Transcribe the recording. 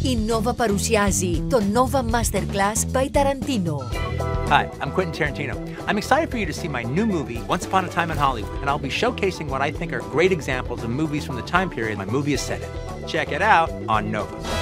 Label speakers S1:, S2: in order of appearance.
S1: Η Nova παρουσιάζει το Nova Masterclass by Tarantino.
S2: Hi, I'm Quentin Tarantino. I'm excited for you to see my new movie, Once Upon a Time in Hollywood, and I'll be showcasing what I think are great examples of movies from the time period my movie is set in. Check it out on Nova.